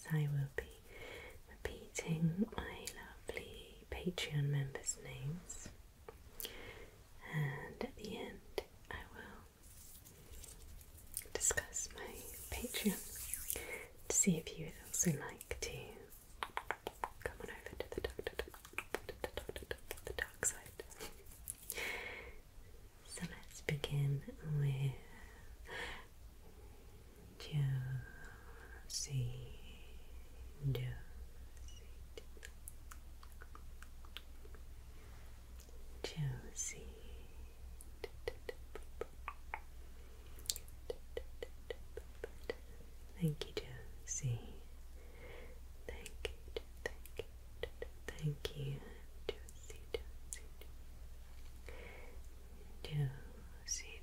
I will be repeating my lovely Patreon members' names, and at the end I will discuss my Patreon to see if you would also like to come on over to the dark side. So let's begin with Josie. Thank you, Josie. Thank you, Josie, Josie,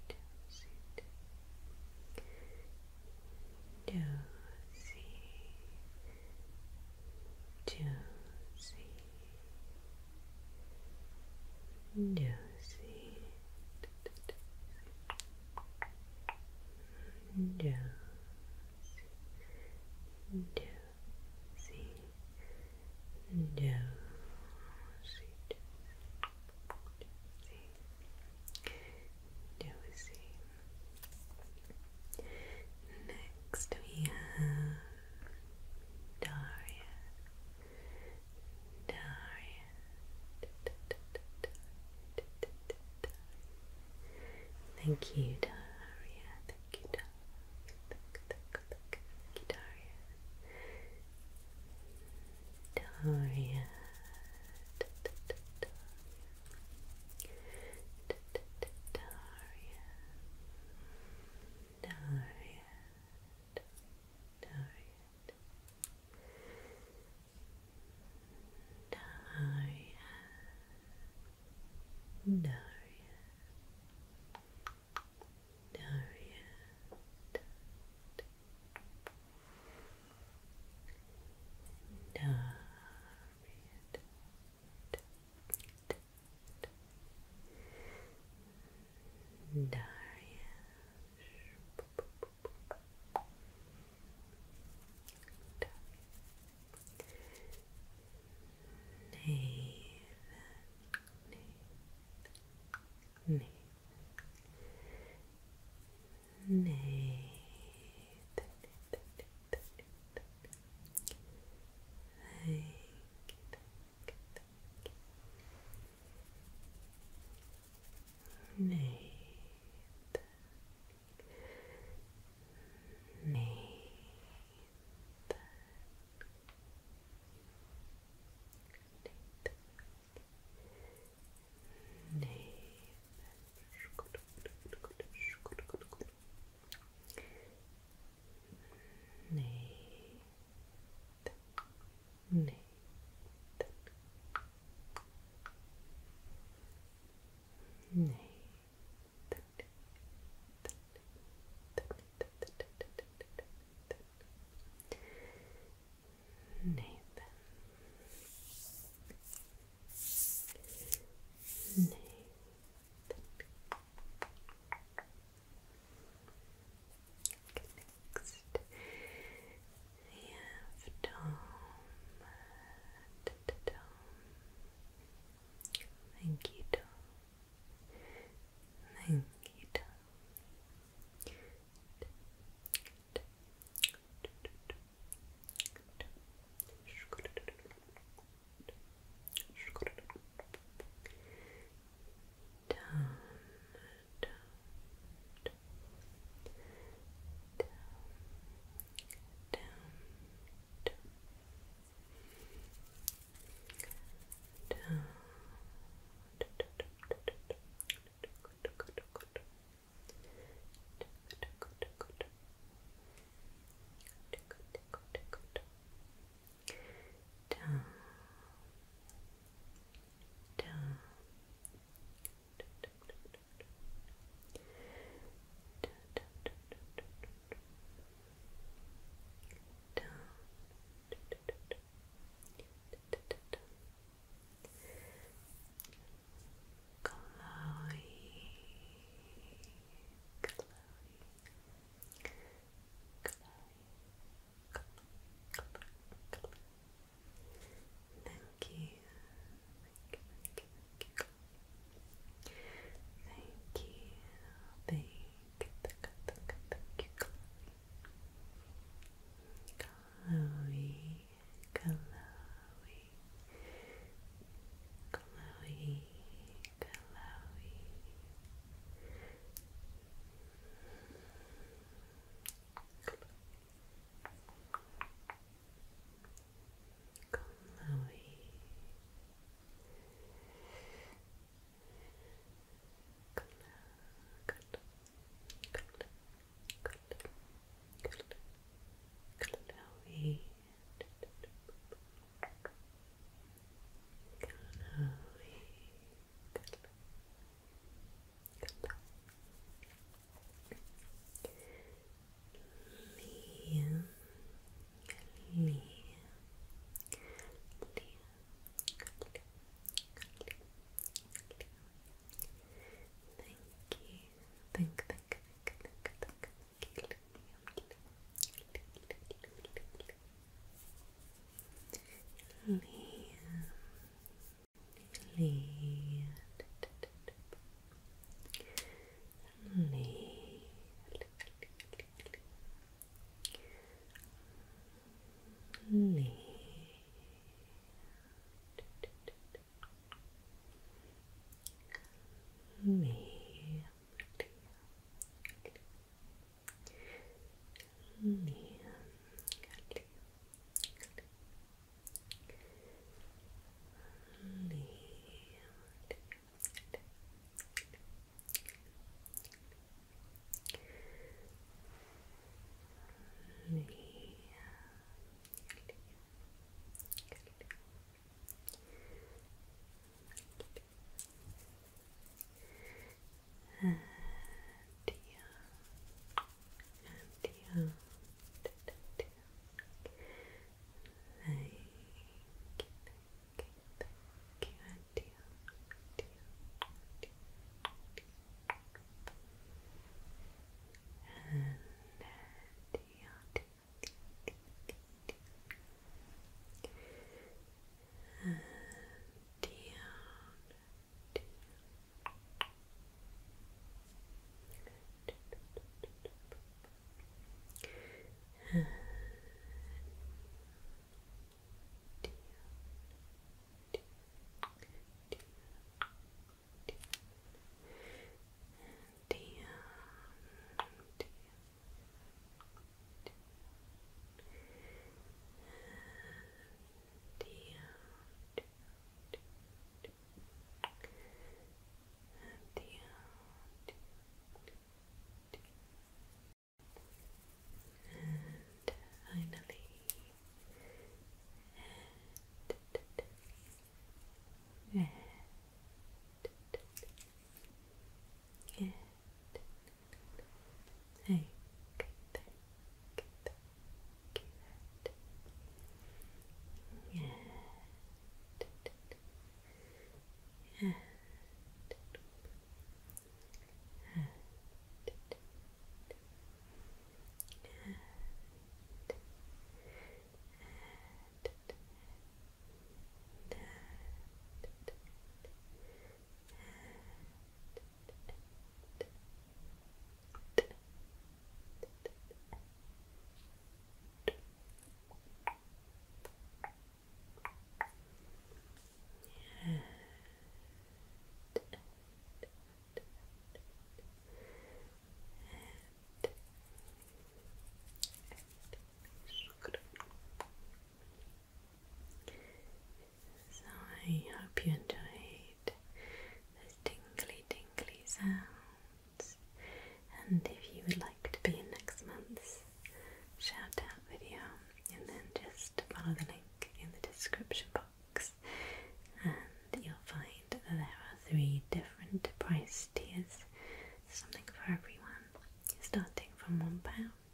Next we have Daria. Thank you, Daria. Thank you, Daria. Daria. I hope you enjoyed those tingly sounds, and if you would like to be in next month's shout out video, and then just follow the link in the description box and you'll find that there are 3 different price tiers, something for everyone, starting from £1,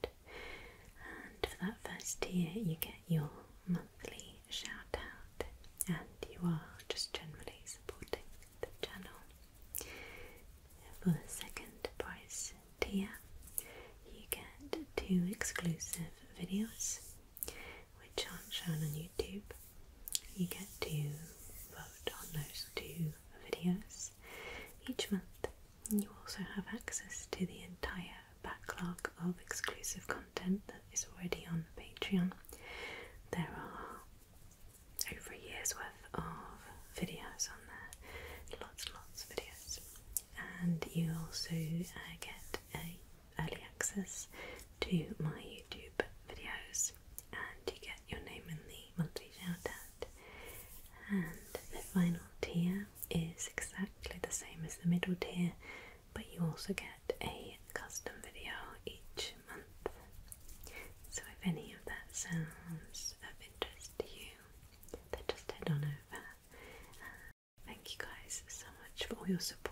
and for that first tier you get your monthly shout out and you are just generally supporting the channel. For the second price tier you get 2 exclusive videos which aren't shown on YouTube. You get to vote on those 2 videos each month. You also have access to the entire backlog of exclusive content that is already on Patreon. There are over a year's worth of videos on there, lots of videos, and you also get early access to my YouTube videos, and you get your name in the monthly shout out. And the final tier is exactly the same as the middle tier, but you also get a custom video each month. So if any of that sounds of interest to you, then just head on over. Thank you guys so much for all your support.